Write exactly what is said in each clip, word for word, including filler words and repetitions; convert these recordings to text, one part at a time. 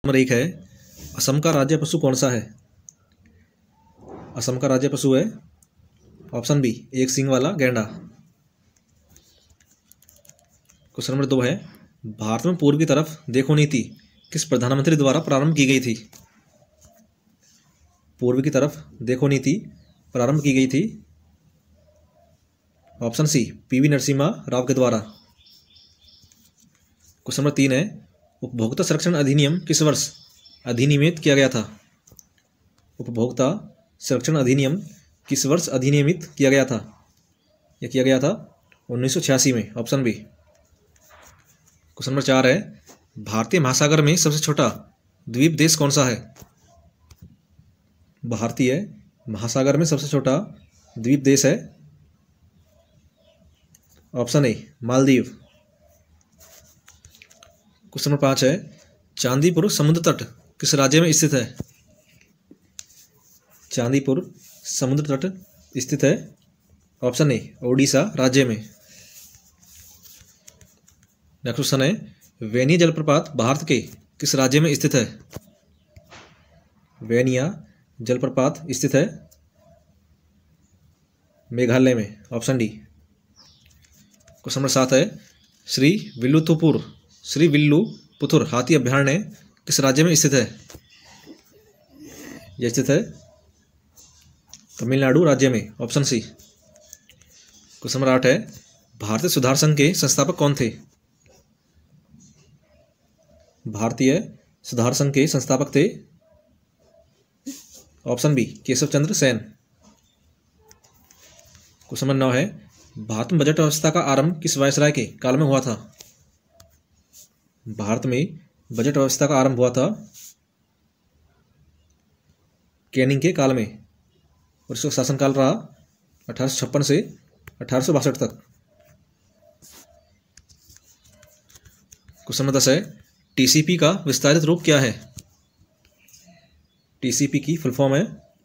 Number एक है, असम का राज्य पशु कौन सा है? असम का राज्य पशु है ऑप्शन बी, एक सींग वाला गैंडा। क्वेश्चन नंबर दो है, भारत में पूर्व की तरफ देखो नीति किस प्रधानमंत्री द्वारा प्रारंभ की गई थी? पूर्व की तरफ देखो नीति प्रारंभ की गई थी option C, PV Narasimha Rao के द्वारा। क्वेश्चन नंबर तीन है, उपभोक्ता संरक्षण अधिनियम किस वर्ष अधिनियमित किया गया था? उपभोक्ता संरक्षण अधिनियम किस वर्ष अधिनियमित किया गया था? यह किया गया था उन्नीस सौ छियासी में, ऑप्शन बी। क्वेश्चन नंबर चार है, भारतीय महासागर में सबसे छोटा द्वीप देश कौन सा है? भारतीय महासागर में सबसे छोटा द्वीप देश है option A, Maldives. Question number पाँच है, चांदीपुर समुद्र तट किस राज्य में स्थित है? चांदीपुर समुद्र तट स्थित है ऑप्शन ए, ओडिशा राज्य में। नेक्स्ट क्वेश्चन है, वेनिया जलप्रपात भारत के किस राज्य में स्थित है? वेनिया जलप्रपात स्थित है मेघालय में, ऑप्शन डी। क्वेश्चन नंबर सात है, श्री विल्लुपुतुर श्री विल्लुपुतुर हाथी अभयारण्य किस राज्य में स्थित है? यह स्थित है तमिलनाडु राज्य में, ऑप्शन सी। क्वेश्चन नंबर आठ है, भारतीय सुधार संघ के संस्थापक कौन थे? भारतीय सुधार संघ के संस्थापक थे option B, Keshav Chandra Sen. Question number नौ है, भारत में बजट व्यवस्था का आरंभ किस वायसराय के काल में हुआ था? भारत में बजट व्यवस्था का आरंभ हुआ था कैनिंग के काल में और इसका शासनकाल रहा अठारह सौ छप्पन से अठारह सौ बासठ तक। क्वेश्चन नंबर दस है, टीसीपी का विस्तारित रूप क्या है? टीसीपी की फुल फॉर्म है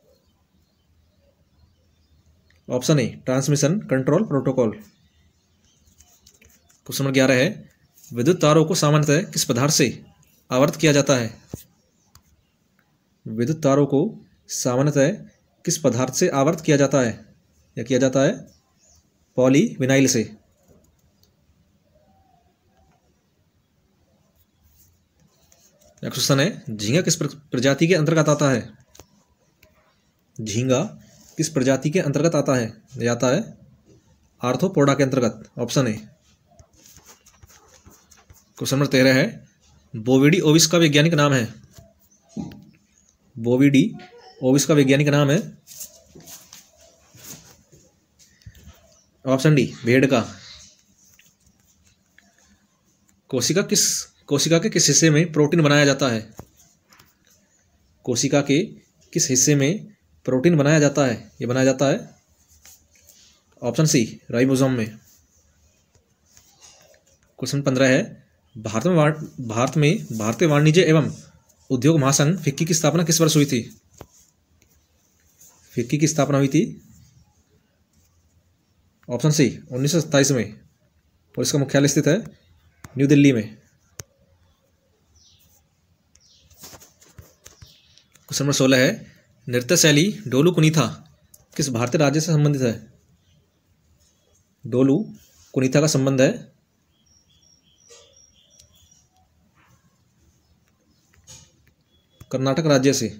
option A, transmission control protocol. Question number ग्यारह है, विद्युत तारों को सामान्यतः किस पदार्थ से आवर्त किया जाता है? विद्युत तारों को सामान्यतः किस पदार्थ से आवर्त किया जाता है? यह किया जाता है पॉलीविनाइल से। नेक्स्ट क्वेश्चन है, झींगा किस प्रजाति के अंतर्गत आता है? झींगा किस प्रजाति के अंतर्गत आता है? यह आता है आर्थ्रोपोडा के अंतर्गत, ऑप्शन ए। क्वेश्चन नंबर तेरह है, बोविडी ओविस का वैज्ञानिक नाम है? बोविडी ओविस का वैज्ञानिक नाम है ऑप्शन डी, भेड़ का। कोशिका किस कोशिका के किस हिस्से में प्रोटीन बनाया जाता है? कोशिका के किस हिस्से में प्रोटीन बनाया जाता है? यह बनाया जाता है ऑप्शन सी, राइबोसोम में। क्वेश्चन पंद्रह है, भारत में भारत में भारतीय वाणिज्य एवं उद्योग महासंघ फिक्की की स्थापना किस वर्ष हुई थी? फिक्की की स्थापना हुई थी ऑप्शन सी, उन्नीस सौ सत्ताईस में और इसका मुख्यालय स्थित है न्यू दिल्ली में। क्वेश्चन नंबर सोलह है, नृत्य शैली डोलू कुनीथा किस भारतीय राज्य से संबंधित है? डोलू कुनीथा का संबंध है कर्नाटक राज्य से,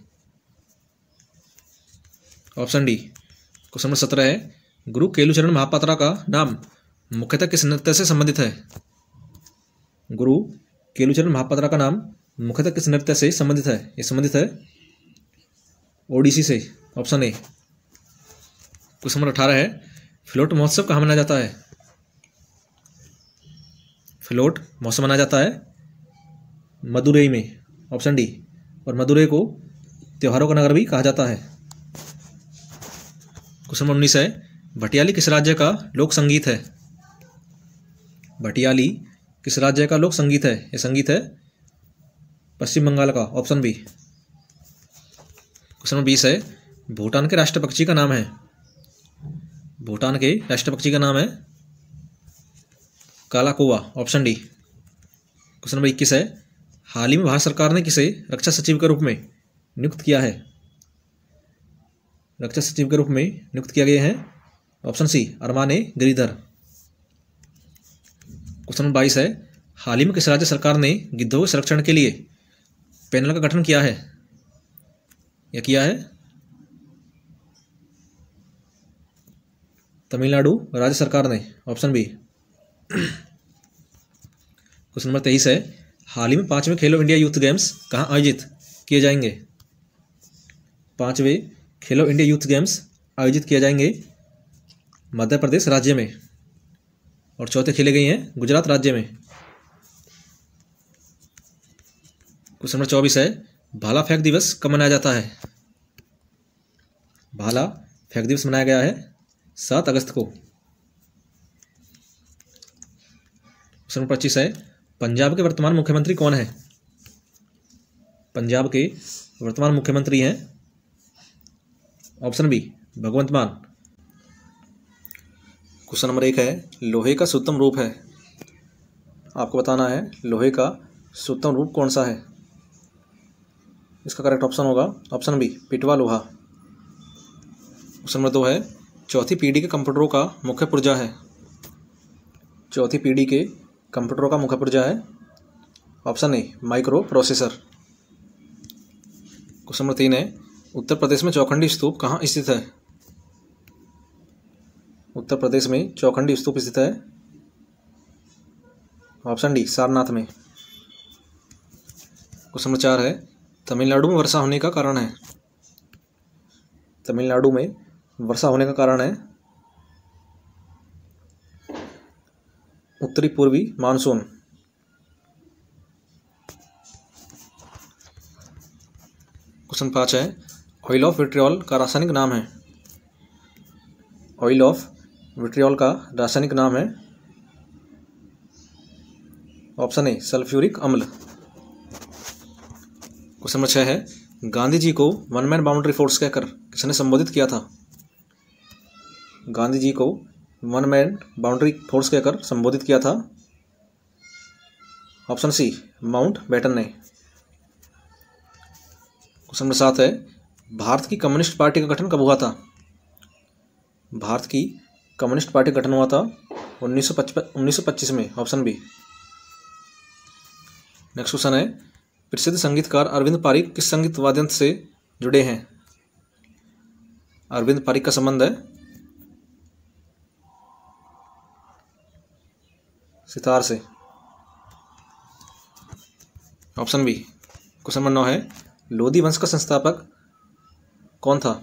ऑप्शन डी। क्वेश्चन नंबर सत्रह है, गुरु केलुचरण महापात्रा का नाम मुख्यतः किस नृत्य से संबंधित है? गुरु केलुचरण महापात्रा का नाम मुख्यतः किस नृत्य से संबंधित है? यह संबंधित है ओडिसी से, ऑप्शन ए। क्वेश्चन नंबर अठारह है, फ्लोट महोत्सव कहाँ मनाया जाता है? फ्लोट महोत्सव मनाया जाता है मदुरई में, ऑप्शन डी। और मदुरई को त्योहारों का नगर भी कहा जाता है। क्वेश्चन नंबर उन्नीस है, भटियाली किस राज्य का लोक संगीत है? भटियाली किस राज्य का लोक संगीत है? यह संगीत है पश्चिम बंगाल का, ऑप्शन बी। क्वेश्चन नंबर बीस है, भूटान के राष्ट्र पक्षी का नाम है? भूटान के राष्ट्र पक्षी का नाम है काला कौवा, ऑप्शन डी। क्वेश्चन नंबर इक्कीस है, हाल ही में भारत सरकार ने किसे रक्षा सचिव के रूप में नियुक्त किया है? रक्षा सचिव के रूप में नियुक्त किया गया है option C Armane Giridhar. Question number बाईस है, हाल ही में किस राज्य सरकार ने गिद्धों के संरक्षण के लिए पैनल का गठन किया है या किया है? तमिलनाडु राज्य सरकार ने, ऑप्शन बी। क्वेश्चन नंबर तेईस है, हाल ही में पांचवें खेलो इंडिया यूथ गेम्स कहाँ आयोजित किए जाएंगे? पांचवें खेलो इंडिया यूथ गेम्स आयोजित किए जाएंगे मध्य प्रदेश राज्य में, और चौथे खेले गए हैं गुजरात राज्य में। क्वेश्चन नंबर चौबीस है, भाला फेंक दिवस कब मनाया जाता है? भाला फेंक दिवस मनाया गया है सात अगस्त को। क्वेश्चन नंबर पच्चीस है, पंजाब के वर्तमान मुख्यमंत्री कौन है? पंजाब के वर्तमान मुख्यमंत्री हैं ऑप्शन बी भगवंत मान। क्वेश्चन नंबर एक है, लोहे का शुद्धतम रूप है, आपको बताना है लोहे का शुद्धतम रूप कौन सा है? इसका करेक्ट ऑप्शन होगा ऑप्शन बी पिटवा लोहा। क्वेश्चन नंबर दो है, चौथी पीढ़ी के कंप्यूटरों का मुख्य पुर्जा है? चौथी पीढ़ी के कंप्यूटरों का मुख्य पुर्जा है option A microprocessor. Question number तीन है, उत्तर प्रदेश में चौखंडी स्तूप कहाँ स्थित है? उत्तर प्रदेश में चौखंडी स्तूप स्थित है ऑप्शन डी सारनाथ में। क्वेश्चन नंबर चार है, तमिलनाडु में वर्षा होने का कारण है? तमिलनाडु में वर्षा होने का कारण है उत्तरी पूर्वी मानसून। क्वेश्चन पाँच है, ऑयल ऑफ विट्रियोल का रासायनिक नाम है? ऑयल ऑफ विट्रियोल का रासायनिक नाम है ऑप्शन ए सल्फ्यूरिक अम्ल। क्वेश्चन नंबर छः है, गांधी जी को वन मैन बाउंड्री फोर्स कहकर किसने संबोधित किया था? गांधी जी को वन मैन बाउंड्री फोर्स कहकर संबोधित किया था ऑप्शन सी माउंट बैटन ने। क्वेश्चन नंबर सात है, भारत की कम्युनिस्ट पार्टी का गठन कब हुआ था? भारत की कम्युनिस्ट पार्टी का गठन हुआ था उन्नीस सौ पचपन उन्नीस सौ पच्चीस में, ऑप्शन बी। नेक्स्ट क्वेश्चन है, प्रसिद्ध संगीतकार अरविंद पारिक किस संगीत वाद्य यंत्र से जुड़े हैं? अरविंद पारिक का संबंध है सितार से, ऑप्शन बी। क्वेश्चन नंबर नौ है, लोधी वंश का संस्थापक कौन था?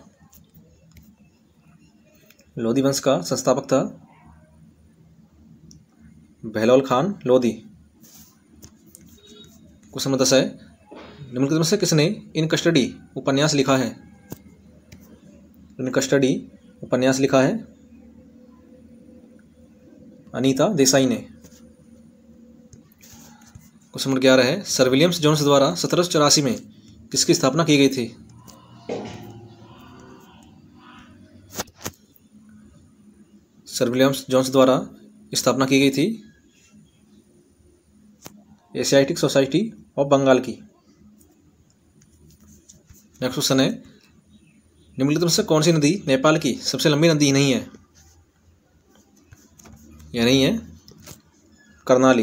लोधी वंश का संस्थापक था बहलोल खान लोधी। क्वेश्चन नंबर दस है, निम्नलिखित में से किसने इन कस्टडी उपन्यास लिखा है? इन कस्टडी उपन्यास लिखा है अनीता देसाई ने। क्वेश्चन नंबर ग्यारह है, सर विलियम्स जोन्स द्वारा सत्रह सौ चौरासी में किसकी स्थापना की गई थी? सर विलियम्स जोन्स द्वारा स्थापना की गई थी एशियाटिक सोसाइटी ऑफ बंगाल की। नेक्स्ट क्वेश्चन है, निम्नलिखित में से कौन सी नदी नेपाल की सबसे लंबी नदी नहीं है? यह नहीं है करनाली।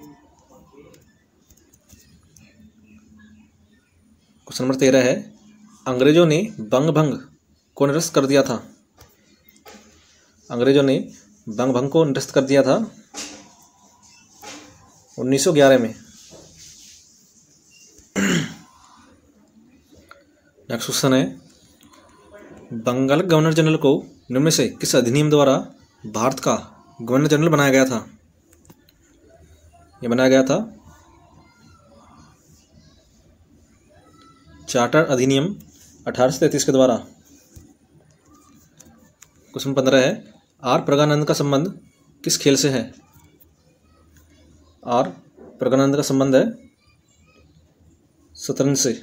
क्वेश्चन नंबर तेरह है, अंग्रेजों ने बंग भंग को निरस्त कर दिया था? अंग्रेजों ने बंग भंग को निरस्त कर दिया था उन्नीस सौ ग्यारह में। नेक्स्ट क्वेश्चन है, बंगाल के गवर्नर जनरल को निम्न में से किस अधिनियम द्वारा भारत का गवर्नर जनरल बनाया गया था? यह बनाया गया था चार्टर अधिनियम अठारह सौ तैंतीस के द्वारा। क्वेश्चन पंद्रह है, आर प्रगानंद का संबंध किस खेल से है? आर प्रगानंद का संबंध है शतरंज से।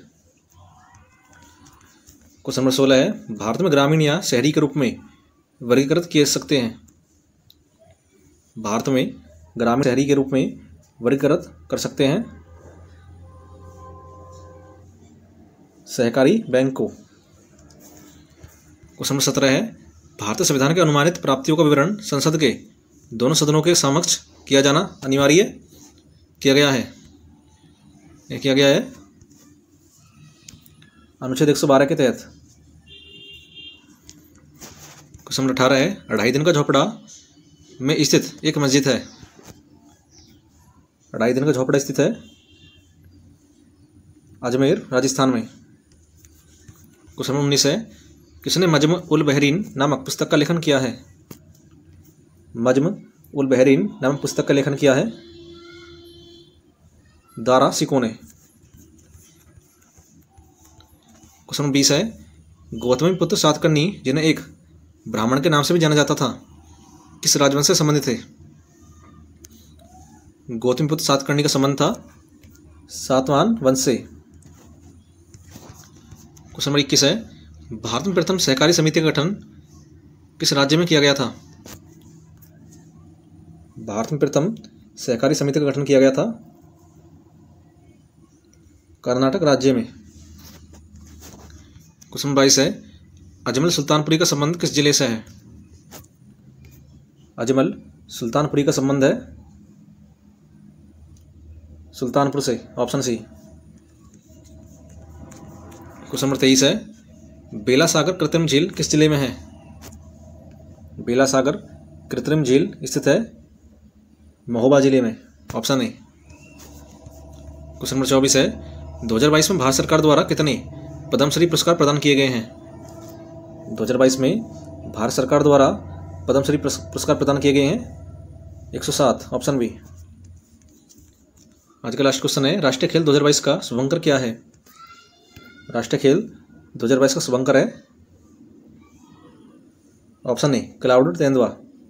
क्वेश्चन नंबर सोलह है, भारत में ग्रामीण या शहरी के रूप में वर्गीकृत किए सकते हैं? भारत में ग्रामीण शहरी के रूप में वर्गीकृत कर सकते हैं सहकारी बैंक को। क्वेश्चन नंबर सत्रह है भारतीय संविधान के अनुमानित प्राप्तियों का विवरण संसद के दोनों सदनों के समक्ष किया जाना अनिवार्य किया गया है। यह किया गया है अनुच्छेद एक सौ बारह के तहत। क्वेश्चन नंबर अठारह है अढ़ाई दिन का झोपड़ा में स्थित एक मस्जिद है। अढ़ाई दिन का झोपड़ा स्थित है अजमेर राजस्थान में। क्वेश्चन नंबर उन्नीस है किसने मजम उल बहरीन नामक पुस्तक का लेखन किया है। मजम उल बहरीन नामक पुस्तक का लेखन किया है दारा सिको ने। क्वेश्चन नंबर बीस है गौतमी पुत्र सातकर्णी जिन्हें एक ब्राह्मण के नाम से भी जाना जाता था किस राजवंश से संबंधित थे। गौतमी पुत्र सातकर्णी का संबंध था सातवाहन वंश से। क्वेश्चन नंबर इक्कीस है भारत में प्रथम सहकारी समिति का गठन किस राज्य में किया गया था। भारत में प्रथम सहकारी समिति का गठन किया गया था कर्नाटक राज्य में। क्वेश्चन नंबर बाईस है अजमल सुल्तानपुरी का संबंध किस जिले से है। अजमल सुल्तानपुरी का संबंध है सुल्तानपुर से, ऑप्शन सी। क्वेश्चन नंबर तेईस है बेला सागर कृत्रिम झील किस जिले में है। बेला सागर कृत्रिम झील स्थित है महोबा जिले में, ऑप्शन ए। क्वेश्चन नंबर चौबीस है दो हज़ार बाईस में भारत सरकार द्वारा कितने पद्मश्री पुरस्कार प्रदान किए गए हैं। दो हज़ार बाईस में भारत सरकार द्वारा पद्मश्री पुरस्कार प्रदान किए गए हैं एक सौ सात, ऑप्शन बी। आज का लास्ट क्वेश्चन है राष्ट्रीय खेल दो हज़ार बाईस का शुभंकर क्या है। राष्ट्रीय खेल दो हज़ार बाईस का शुभंकर है ऑप्शन ए क्लाउड तेंदुआ।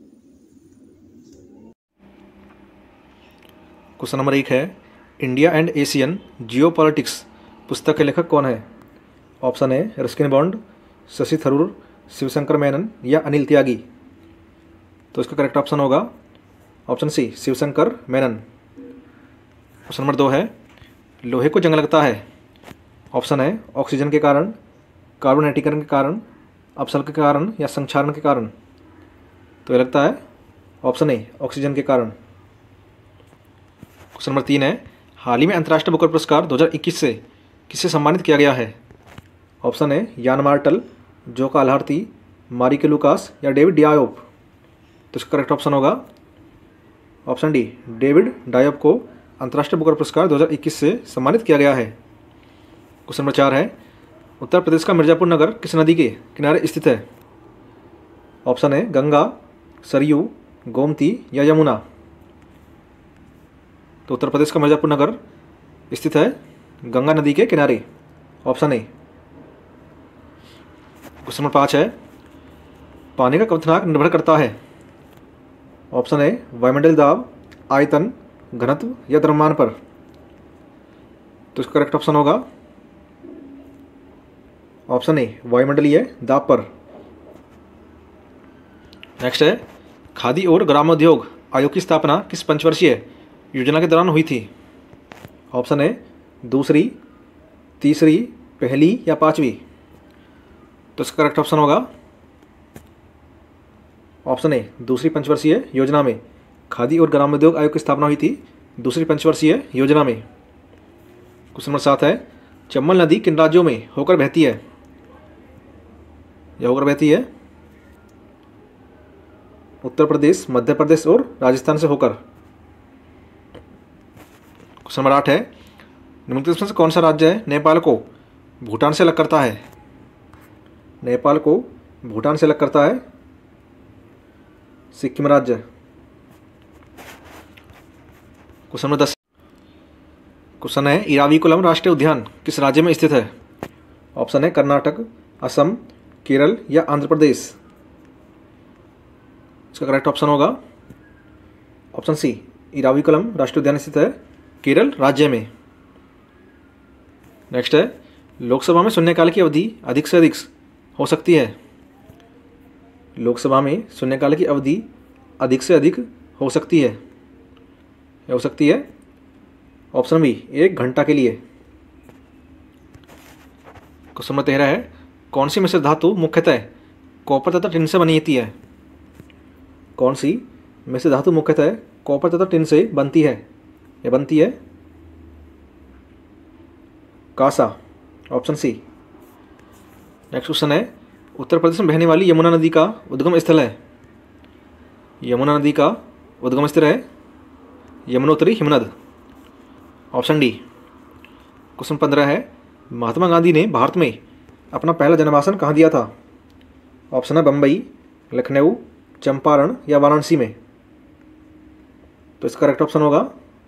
क्वेश्चन नंबर एक है इंडिया एंड एशियन जियोपॉलिटिक्स पुस्तक के लेखक कौन है। Option A Ruskin Bond, Shashi Tharoor, Shivshankar Menon या अनिल त्यागी। तो इसका करेक्ट ऑप्शन होगा option C Shivshankar Menon. Question number दो है लोहे को जंग लगता है। ऑप्शन है ऑक्सीजन के कारण, कार्बोनेटीकरण के कारण, अपसर्ग के कारण या संक्षारण के कारण। तो ये लगता है ऑप्शन ए ऑक्सीजन के कारण। क्वेश्चन नंबर तीन है हाल ही में अंतर्राष्ट्रीय बुकर पुरस्कार दो हज़ार इक्कीस से किसे सम्मानित किया गया है। ऑप्शन है यान मार्टल, जो काल्हार्थी, मारिके लुकास या डेविड डायोप। तो इसका करेक्ट ऑप्शन होगा ऑप्शन डी डेविड डायोप को अंतर्राष्ट्रीय बुकर पुरस्कार दो हज़ार इक्कीस से सम्मानित किया गया है। क्वेश्चन नंबर चार है उत्तर प्रदेश का मिर्जापुर नगर किस नदी के किनारे स्थित है। ऑप्शन है गंगा, सरयू, गोमती या यमुना। तो उत्तर प्रदेश का मिर्जापुर नगर स्थित है गंगा नदी के किनारे, ऑप्शन ए। क्वेश्चन नंबर पाँच है पानी का क्वथनांक निर्भर करता है। ऑप्शन ए वायुमंडलीय दाब, आयतन, घनत्व या द्रव्यमान पर। तो इसका करेक्ट ऑप्शन होगा ऑप्शन ए वायुमंडलीय दाब पर। नेक्स्ट है खादी और ग्रामोद्योग आयोग की स्थापना किस पंचवर्षीय योजना के दौरान हुई थी। ऑप्शन ए दूसरी, तीसरी, पहली या पांचवी। तो इसका करेक्ट ऑप्शन होगा ऑप्शन ए दूसरी पंचवर्षीय योजना में खादी और ग्रामोद्योग आयोग की स्थापना हुई थी दूसरी पंचवर्षीय योजना में। क्वेश्चन नंबर सात है चंबल नदी किन राज्यों में होकर बहती है। यह होकर बहती है उत्तर प्रदेश, मध्य प्रदेश और राजस्थान से होकर। क्वेश्चन नंबर आठ है निम्नलिखित में से कौन सा राज्य है नेपाल को भूटान से अलग करता है। नेपाल को भूटान से अलग करता है सिक्किम राज्य। क्वेश्चन नंबर दस क्वेश्चन है इराविकुलम राष्ट्रीय उद्यान किस राज्य में स्थित है। ऑप्शन है कर्नाटक, असम, केरल या आंध्र प्रदेश। इसका करेक्ट ऑप्शन होगा ऑप्शन सी इराविकुलम राष्ट्रीय उद्यान स्थित है केरल राज्य में। नेक्स्ट है लोकसभा में शून्यकाल की अवधि अधिक से अधिक हो सकती है। लोकसभा में शून्यकाल की अवधि अधिक से अधिक हो सकती है हो सकती है ऑप्शन बी एक घंटा के लिए। क्वेश्चन नंबर तेरह है, कौन सी मिश्र धातु मुख्यतः कॉपर तथा टिन से बनी होती है? कौन सी मिश्र धातु मुख्यतः कॉपर तथा टिन से बनती है? ये बनती है कांसा, ऑप्शन सी। नेक्स्ट क्वेश्चन है, उत्तर प्रदेश में बहने वाली यमुना नदी का उद्गम स्थल है? यमुना नदी का उद्गम स्थल है यमुनोत्री हिमनद, ऑप्शन डी। क्वेश्चन पंद्रह है, महात्मा गांधी ने भारत में अपना पहला जन्मभाषण कहाँ दिया था? ऑप्शन है बम्बई, लखनऊ, चंपारण या वाराणसी में। तो इसका करेक्ट ऑप्शन होगा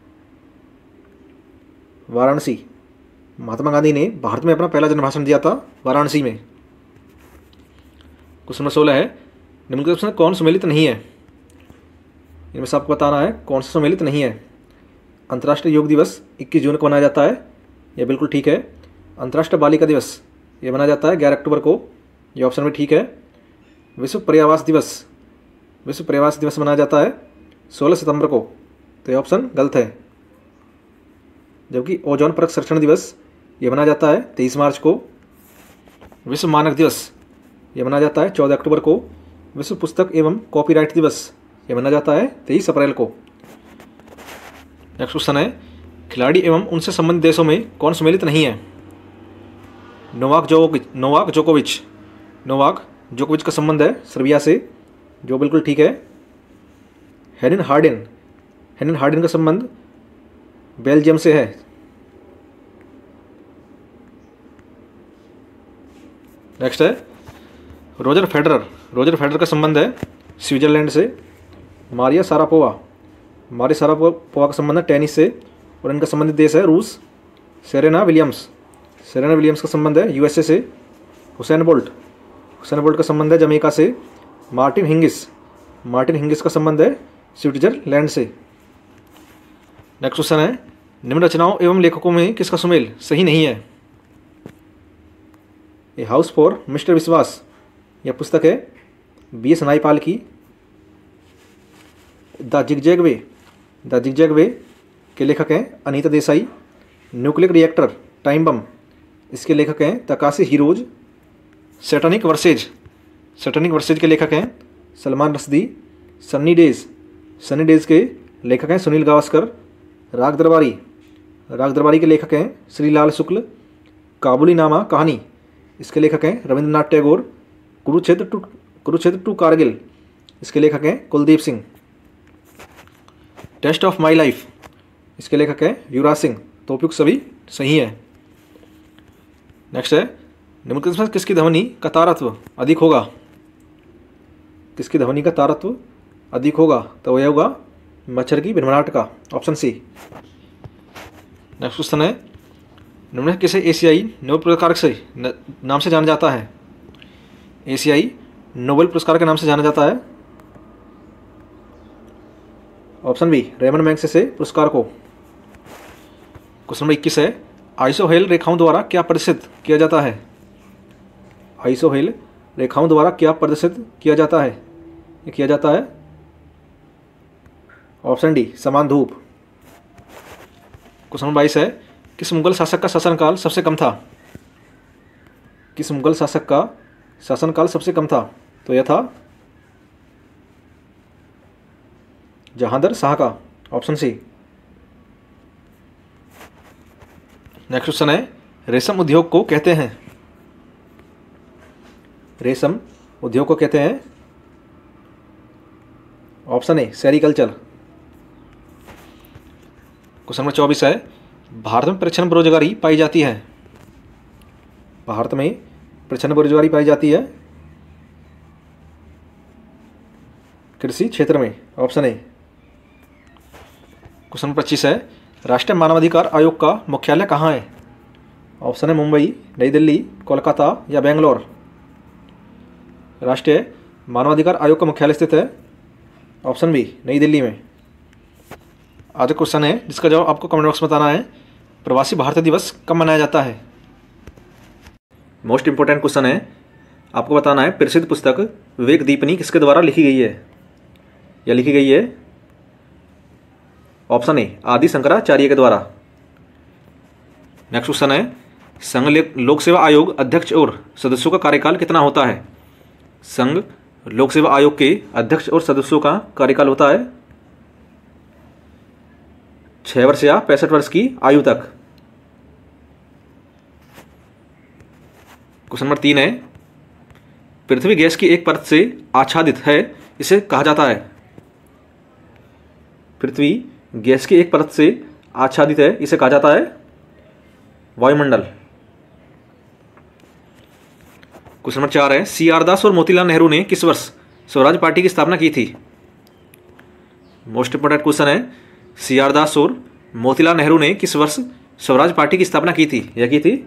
वाराणसी। महात्मा गांधी ने भारत में अपना पहला जन्मभाषण दिया था वाराणसी में। क्वेश्चन नंबर सोलह है, निम्नलिखित में कौन सम्मिलित नहीं है? इनमें से आपको बताना है कौन सा सम्मिलित नहीं है। अंतर्राष्ट्रीय योग दिवस इक्कीस जून को मनाया जाता है, यह बिल्कुल ठीक है। अंतर्राष्ट्रीय बालिका दिवस ये मनाया जाता है ग्यारह अक्टूबर को, यह ऑप्शन में ठीक है। विश्व पर्यावरण दिवस विश्व पर्यावरण दिवस मनाया जाता है सोलह सितंबर को, तो यह ऑप्शन गलत है। जबकि ओजोन परत संरक्षण दिवस ये मनाया जाता है तेईस मार्च को। विश्व मानक दिवस ये मनाया जाता है चौदह अक्टूबर को। विश्व पुस्तक एवं कॉपीराइट दिवस ये मनाया जाता है तेईस अप्रैल को। नेक्स्ट क्वेश्चन है, खिलाड़ी एवं उनसे संबंधित देशों में कौन सम्मिलित नहीं है? नोवाक जोकोविच नोवाक जोकोविच नोवाक जोकोविच का संबंध है सर्बिया से, जो बिल्कुल ठीक है। हेनिन हार्डिन हेनिन हार्डिन का संबंध बेल्जियम से है। नेक्स्ट है, रोजर फेडरर रोजर फेडरर का संबंध है स्विट्जरलैंड से। मारिया सारापोवा मारिया सारापोवा का संबंध है टेनिस से और इनका संबंधित देश है रूस। सेरेना विलियम्स सेरेना विलियम्स का संबंध है यूएसए से। हुसैन बोल्ट हुसैन बोल्ट का संबंध है जमैका से। मार्टिन हिंगिस मार्टिन हिंगिस का संबंध है स्विट्जरलैंड से। नेक्स्ट क्वेश्चन है, निम्न रचनाओं एवं लेखकों में किसका सुमेल सही नहीं है? ए हाउस फॉर मिस्टर विश्वास यह पुस्तक है बी एस नाइपाल की। The zigzag way the zigzag way के लेखक हैं Anita Desai. Nuclear reactor time bomb इसके लेखक हैं Takashi Hirose. Satanic verses satanic verses के लेखक हैं Salman Rushdie. Sunny days sunny days के लेखक हैं सुनील गावस्कर। राग दरबारी राग दरबारी के लेखक हैं श्रीलाल शुक्ल। काबुली नामा कहानी इसके लेखक हैं रविंद्रनाथ टैगोर। कुरुक्षेत्र टू कुरुक्षेत्र टू कारगिल इसके लेखक हैं Kuldip Singh. Test of my life इसके लेखक हैं युवराज सिंह। तो उपयुक्त सभी सही है। नेक्स्ट है, निम्नलिखित में किसकी ध्वनि का तारत्व अधिक होगा? किसकी ध्वनि का तारत्व अधिक होगा? तो यह होगा मच्छर की भिनभिनाहट का, ऑप्शन सी। नेक्स्ट क्वेश्चन है, निम्न किसे एशियाई नोबेल पुरस्कार से नाम से जाना जाता है? एशियाई नोबेल पुरस्कार के नाम से जाना जाता है ऑप्शन बी रेमन मैग्सेसे पुरस्कार को। क्वेश्चन नंबर इक्कीस है, आइसोहेल रेखाओं द्वारा क्या प्रदर्शित किया जाता है? आइसोहेल रेखाओं द्वारा क्या प्रदर्शित किया जाता है? ये किया जाता है ऑप्शन डी समान धूप। क्वेश्चन नंबर बाईस है, किस मुगल शासक का शासनकाल सबसे कम था? किस मुगल शासक का शासनकाल सबसे कम था? तो यह था जहांगीर शाह का, ऑप्शन सी। नेक्स्ट क्वेश्चन है, रेशम उद्योग को कहते हैं? रेशम उद्योग को कहते हैं option A sericulture. Question number चौबीस है, भारत में प्रच्छन्न बेरोजगारी पाई जाती है? भारत में प्रच्छन्न बेरोजगारी पाई जाती है कृषि क्षेत्र में, ऑप्शन ए। क्वेश्चन नंबर पच्चीस है, राष्ट्रीय मानवाधिकार आयोग का मुख्यालय कहाँ है? ऑप्शन है मुंबई, नई दिल्ली, कोलकाता या बेंगलोर। राष्ट्रीय मानवाधिकार आयोग का मुख्यालय स्थित है ऑप्शन बी नई दिल्ली में। आज का क्वेश्चन है जिसका जवाब आपको कमेंट बॉक्स में बताना है, प्रवासी भारतीय दिवस कब मनाया जाता है? मोस्ट इंपोर्टेंट क्वेश्चन है, आपको बताना है प्रसिद्ध पुस्तक विवेक दीपिनी किसके द्वारा लिखी गई है? यह लिखी गई है ऑप्शन ए आदि शंकराचार्य के द्वारा। नेक्स्ट क्वेश्चन है, संघ लोक सेवा आयोग अध्यक्ष और सदस्यों का कार्यकाल कितना होता है? संघ लोक सेवा आयोग के अध्यक्ष और सदस्यों का कार्यकाल होता है छह वर्ष या पैंसठ वर्ष की आयु तक। क्वेश्चन नंबर तीन है, पृथ्वी गैस की एक परत से आच्छादित है, इसे कहा जाता है। पृथ्वी गैस की एक परत से आच्छादित है, इसे कहा जाता है वायुमंडल। क्वेश्चन नंबर चार है, सी आर दास और मोतीलाल नेहरू ने किस वर्ष स्वराज पार्टी की स्थापना की थी? मोस्ट इंपोर्टेंट क्वेश्चन है, सी आर दास और मोतीलाल नेहरू ने किस वर्ष स्वराज पार्टी की स्थापना की थी? यह की थी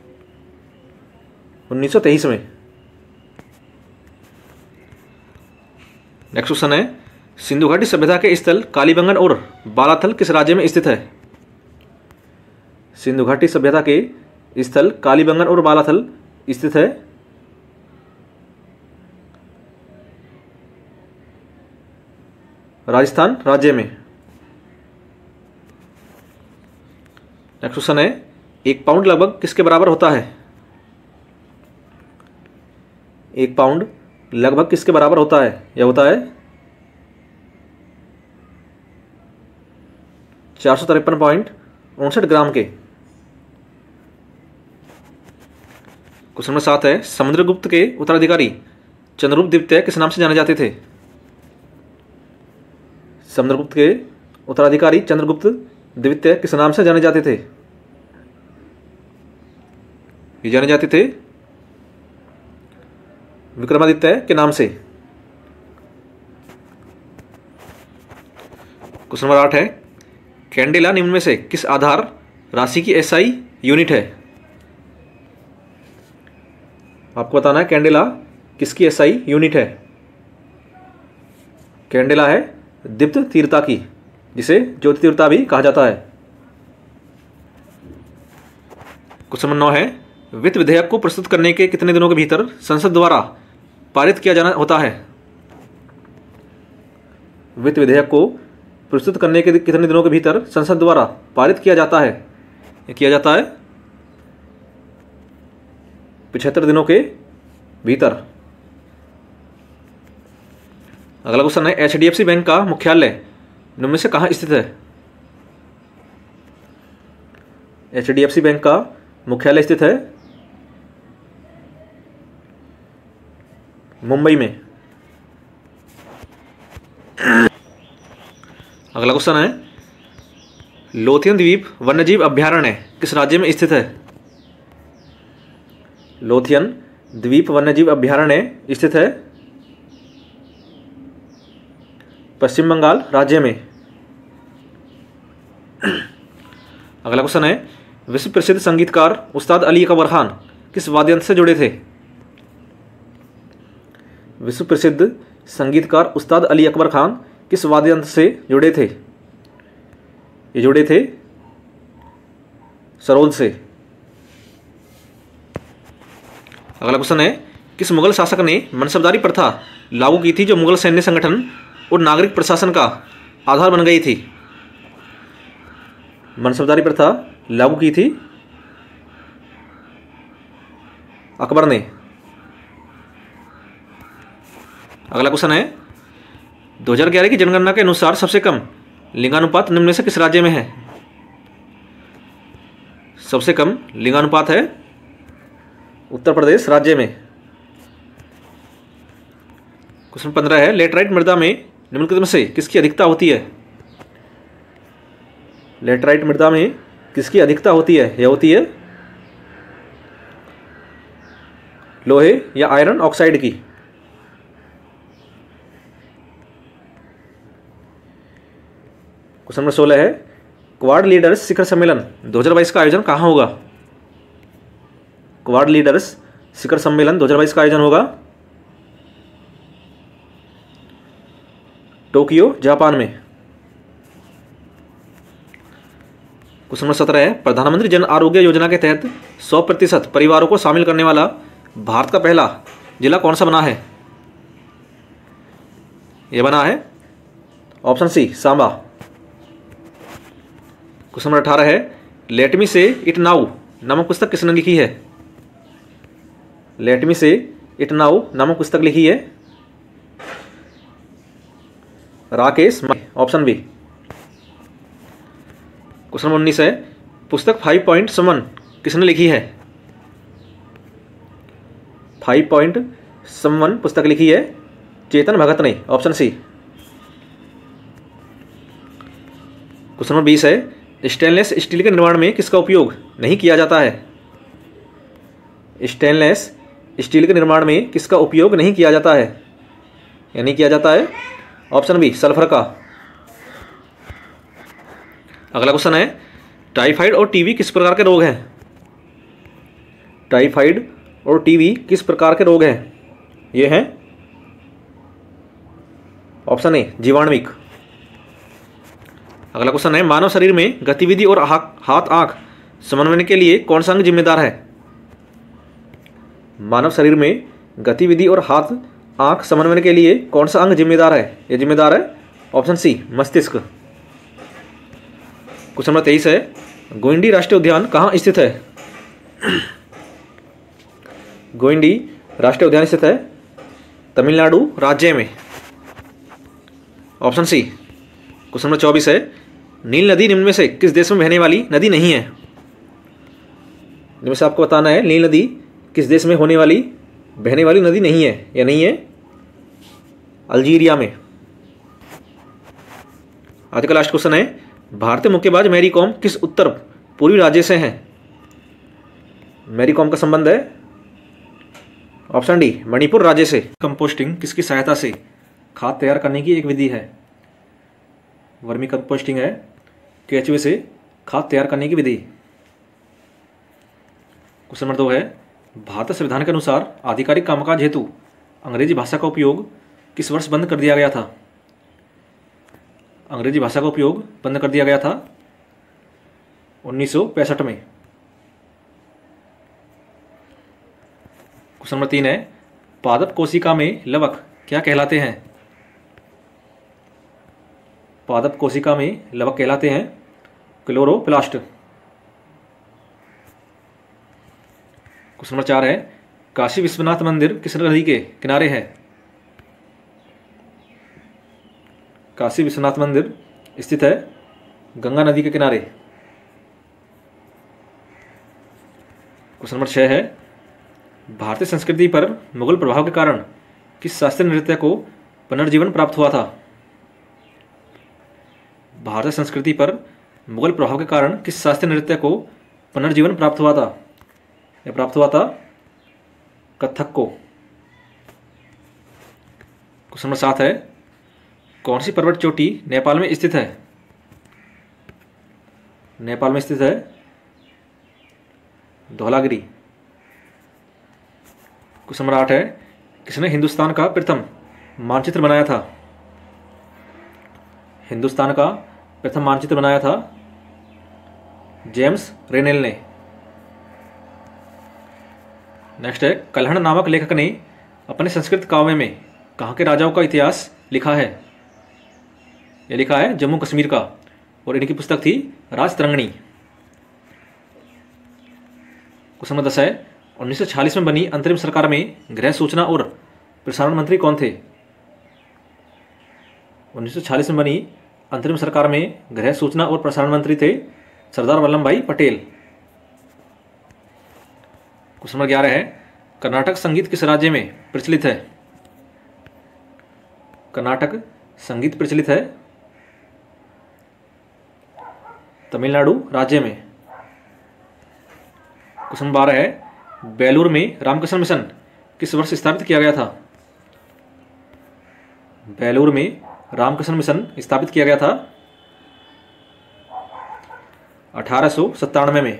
उन्नीस सौ तेईस में। नेक्स्ट क्वेश्चन है, सिंधु घाटी सभ्यता के स्थल कालीबंगन और बालाथल किस राज्य में स्थित है? सिंधु घाटी सभ्यता के स्थल कालीबंगन और बालाथल स्थित है राजस्थान राज्य में। नेक्स्ट क्वेश्चन है, एक पाउंड लगभग किसके बराबर होता है? एक पाउंड लगभग किसके बराबर होता है? यह होता है चार सौ तिरपन पॉइंट उनसठ ग्राम के। क्वेश्चन नंबर सात है, समुद्रगुप्त के उत्तराधिकारी चंद्रगुप्त द्वितीय किस नाम से जाने जाते थे? समुद्रगुप्त के उत्तराधिकारी चंद्रगुप्त द्वितीय किस नाम से जाने जाते थे? ये जाने जाते थे विक्रमादित्य के नाम से। क्वेश्चन नंबर आठ है, कैंडेला निम्न में से किस आधार राशि की एसआई यूनिट है? आपको बताना है कैंडेला किसकी एसआई यूनिट है। कैंडेला है दीप्त तीव्रता की, जिसे ज्योति तीव्रता भी कहा जाता है। क्वेश्चन नंबर नौ है, वित्त विधेयक को प्रस्तुत करने के कितने दिनों के भीतर संसद द्वारा पारित किया जाना होता है? वित्त विधेयक को प्रस्तुत करने के कितने दिनों के भीतर संसद द्वारा पारित किया जाता है? यह किया जाता है पिछहत्तर दिनों के भीतर। अगला क्वेश्चन है, H D F C bank का मुख्यालय निम्न में से कहाँ स्थित है? H D F C bank का मुख्यालय स्थित है मुंबई में। अगला क्वेश्चन है, लोथियन द्वीप वन्यजीव अभयारण्य किस राज्य में स्थित है? लोथियन द्वीप वन्यजीव अभयारण्य स्थित है पश्चिम बंगाल राज्य में। अगला क्वेश्चन है, विश्व प्रसिद्ध संगीतकार उस्ताद अली अकबर खान किस वाद्य यंत्र से जुड़े थे? विश्व प्रसिद्ध संगीतकार उस्ताद अली अकबर खान किस वाद्य यंत्र से जुड़े थे? ये जुड़े थे सरोद से। अगला क्वेश्चन है, किस मुगल शासक ने मनसबदारी प्रथा लागू की थी जो मुगल सैन्य संगठन और नागरिक प्रशासन का आधार बन गई थी? मनसबदारी प्रथा लागू की थी अकबर ने। अगला क्वेश्चन है, दो हज़ार ग्यारह की जनगणना के अनुसार सबसे कम लिंगानुपात निम्न में से किस राज्य में है? सबसे कम लिंगानुपात है उत्तर प्रदेश राज्य में। क्वेश्चन पंद्रह है, लेटराइट मृदा में निम्नलिखित में से किसकी अधिकता होती है? लेटराइट मृदा में किसकी अधिकता होती है? यह होती है लोहे या आयरन ऑक्साइड की। क्वेश्चन नंबर सोलह है, क्वाड लीडर्स शिखर सम्मेलन दो हज़ार बाईस का आयोजन कहाँ होगा? क्वाड लीडर्स शिखर सम्मेलन दो हज़ार बाईस का आयोजन होगा टोक्यो जापान में। क्वेश्चन नंबर सत्रह है, प्रधानमंत्री जन आरोग्य योजना के तहत सौ प्रतिशत परिवारों को शामिल करने वाला भारत का पहला जिला कौन सा बना है? यह बना है option C Samba. Question number अठारह है, लेट मी से इट नाउ नामक पुस्तक किसने लिखी है? लेट मी से इट नाउ नामक पुस्तक लिखी है Rakesh, option B. Question number उन्नीस है, पुस्तक फाइव पॉइंट समवन किसने लिखी है? फाइव पॉइंट समवन पुस्तक लिखी है चेतन भगत ने, ऑप्शन सी। क्वेश्चन नंबर बीस है, स्टेनलेस स्टील के निर्माण में किसका उपयोग नहीं किया जाता है? स्टेनलेस स्टील के निर्माण में किसका उपयोग नहीं किया जाता है या नहीं किया जाता है? ऑप्शन बी, सल्फर का। अगला क्वेश्चन है, टाइफाइड और टीबी किस प्रकार के रोग हैं? टाइफाइड और टीबी किस प्रकार के रोग हैं? ये हैं ऑप्शन ए, जीवाणुविक। अगला क्वेश्चन है, मानव शरीर में गतिविधि और हाथ आंख समन्वय के लिए कौन सा अंग जिम्मेदार है? मानव शरीर में गतिविधि और हाथ आंख समन्वय के लिए कौन सा अंग जिम्मेदार है? यह जिम्मेदार है ऑप्शन सी, मस्तिष्क। क्वेश्चन नंबर तेईस है, गोइंडी राष्ट्रीय उद्यान कहाँ स्थित है? गोइंडी राष्ट्रीय उद्यान स्थित है तमिलनाडु राज्य में, ऑप्शन सी। क्वेश्चन नंबर चौबीस है, नील नदी निम्न में से किस देश में बहने वाली नदी नहीं है? इनमें से आपको बताना है नील नदी किस देश में होने वाली बहने वाली नदी नहीं है या नहीं है? अल्जीरिया में। आज का लास्ट क्वेश्चन है, भारतीय मुक्केबाज मैरी कॉम किस उत्तर पूर्वी राज्य से हैं? मैरी कॉम का संबंध है ऑप्शन डी, मणिपुर राज्य से। कंपोस्टिंग किसकी सहायता से खाद तैयार करने की एक विधि है? वर्मी कंपोस्टिंग है केचुए से खाद तैयार करने की विधि। क्वेश्चन नंबर दो है, भारतीय संविधान के अनुसार आधिकारिक कामकाज हेतु अंग्रेजी भाषा का उपयोग किस वर्ष बंद कर दिया गया था? अंग्रेजी भाषा का उपयोग बंद कर दिया गया था उन्नीस सौ पैंसठ में। क्वेश्चन नंबर तीन है, पादप कोशिका में लवक क्या कहलाते हैं? पादप कोशिका में लवक कहलाते हैं क्लोरोप्लास्ट। क्वेश्चन नंबर चार है, काशी विश्वनाथ मंदिर किस नदी के किनारे है? काशी विश्वनाथ मंदिर स्थित है गंगा नदी के किनारे। क्वेश्चन नंबर छह है, भारतीय संस्कृति पर मुगल प्रभाव के कारण किस शास्त्रीय नृत्य को पुनर्जीवन प्राप्त हुआ था? भारतीय संस्कृति पर मुगल प्रभाव के कारण किस शास्त्रीय नृत्य को पुनर्जीवन प्राप्त हुआ था? यह प्राप्त हुआ था कथक को। क्वेश्चन नंबर सात है, कौन सी पर्वत चोटी नेपाल में स्थित है? नेपाल में स्थित है धौलागिरी। क्वेश्चन नंबर आठ है, किसने हिंदुस्तान का प्रथम मानचित्र बनाया था? हिंदुस्तान का प्रथम मानचित्र बनाया था जेम्स रेनेल ने। नेक्स्ट है, कल्हण नामक लेखक ने अपने संस्कृत काव्य में कहाँ के राजाओं का इतिहास लिखा है? यह लिखा है जम्मू कश्मीर का, और इनकी पुस्तक थी राजतरंगिणी। क्वेश्चन नंबर दस है, उन्नीस सौ छियालीस में बनी अंतरिम सरकार में गृह सूचना और प्रसारण मंत्री कौन थे? उन्नीस सौ छियालीस में बनी अंतरिम सरकार में गृह सूचना और प्रसारण मंत्री थे सरदार वल्लभ भाई पटेल। क्वेश्चन नंबर ग्यारह है, कर्नाटक संगीत किस राज्य में प्रचलित है? कर्नाटक संगीत प्रचलित है तमिलनाडु राज्य में। क्वेश्चन बारह है, बेलूर में रामकृष्ण मिशन किस वर्ष स्थापित किया गया था? बेलूर में रामकृष्ण मिशन स्थापित किया गया था अठारह सौ सत्तानवे में।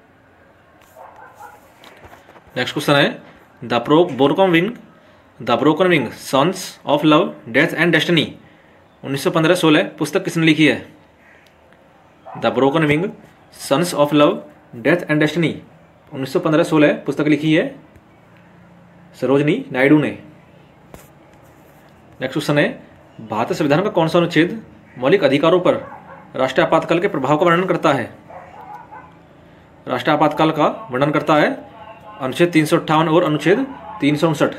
नेक्स्ट क्वेश्चन है, the pro broken wing the broken wing songs of love death and destiny उन्नीस सौ पंद्रह सोलह पुस्तक किसने लिखी है? The broken wing songs of love death and destiny उन्नीस सौ पंद्रह सोलह पुस्तक लिखी है सरोजनी नायडू ने। नेक्स्ट क्वेश्चन है, भारतीय संविधान का कौन सा अनुच्छेद मौलिक अधिकारों पर राष्ट्रीय आपातकाल के प्रभाव का वर्णन करता है? राष्ट्रीय आपातकाल का वर्णन करता है? अनुच्छेद तीन सौ अट्ठावन और अनुच्छेद तीन सौ उनसठ।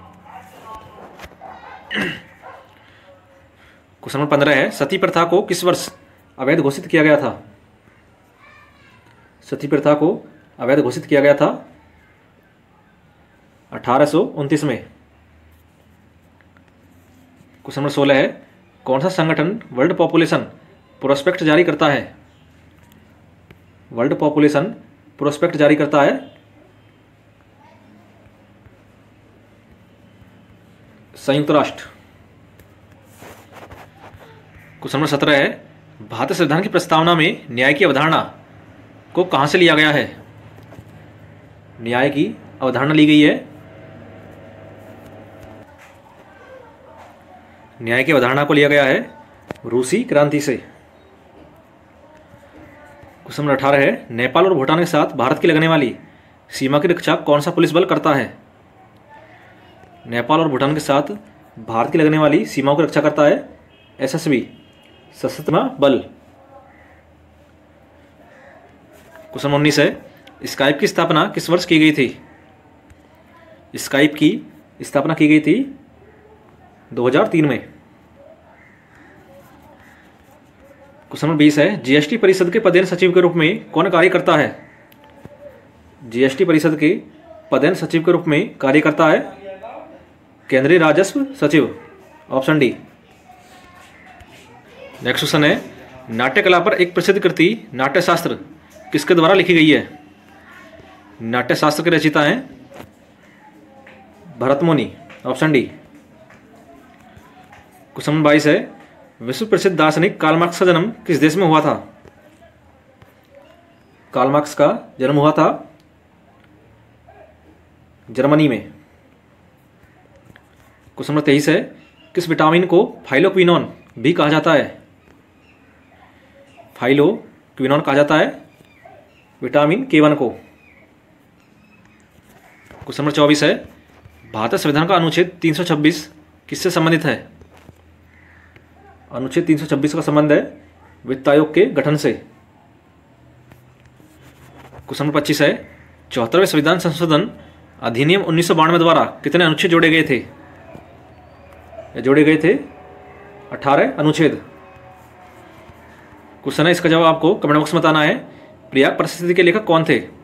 क्वेश्चन नंबर पंद्रह है, सती प्रथा को किस वर्ष अवैध घोषित किया गया था? सती प्रथा को अवैध घोषित किया गया था अठारह सौ उनतीस में। क्वेश्चन नंबर सोलह है, कौन सा संगठन वर्ल्ड पॉपुलेशन प्रोस्पेक्ट जारी करता है? वर्ल्ड पॉपुलेशन प्रोस्पेक्ट जारी करता है? संयुक्त राष्ट्र। क्वेश्चन नंबर सत्रह है, भारतीय संविधान की प्रस्तावना में न्याय की अवधारणा को कहां से लिया गया है? न्याय की अवधारणा ली गई है न्याय की अवधारणा को लिया गया है रूसी क्रांति से। क्वेश्चन नंबर अठारह है, नेपाल और भूटान के साथ भारत की लगने वाली सीमा की रक्षा कौन सा पुलिस बल करता है? नेपाल और भूटान के साथ भारत की लगने वाली सीमाओं की रक्षा करता है एसएसबी, सशस्त्र बल। क्वेश्चन उन्नीस है, स्काइप की स्थापना किस वर्ष की गई थी? स्काइप की स्थापना की गई थी दो हज़ार तीन में। क्वेश्चन नंबर बीस है, जीएसटी परिषद के पदेन सचिव के रूप में कौन कार्य करता है? जीएसटी परिषद के पदेन सचिव के रूप में कार्य करता है केंद्रीय राजस्व सचिव, ऑप्शन डी। नेक्स्ट क्वेश्चन है, नाट्य कला पर एक प्रसिद्ध कृति नाट्यशास्त्र किसके द्वारा लिखी गई है? नाट्यशास्त्र के रचयिता हैं भरत मुनि, ऑप्शन डी। क्वेश्चन नंबर बाईस है, विश्व प्रसिद्ध दार्शनिक कार्ल मार्क्स का जन्म किस देश में हुआ था? कार्ल मार्क्स का जन्म हुआ था जर्मनी में। क्वेश्चन नंबर तेईस है, किस विटामिन को फाइलोक्विनोन भी कहा जाता है? फाइलोक्विनोन कहा जाता है विटामिन के वन को। क्वेश्चन नंबर चौबीस है, भारतीय संविधान का अनुच्छेद तीन सौ छब्बीस किससे संबंधित है? अनुच्छेद तीन सौ छब्बीस का संबंध है वित्त आयोग के गठन से। क्वेश्चन नंबर पच्चीस है, चौहत्तरवें संविधान संशोधन अधिनियम उन्नीस सौ बानवे द्वारा कितने अनुच्छेद जोड़े गए थे? जोड़े गए थे अठारह अनुच्छेद। क्वेश्चन है, इसका जवाब आपको कमेंट बॉक्स में बताना है। प्रयाग परिस्थिति के लेखक कौन थे?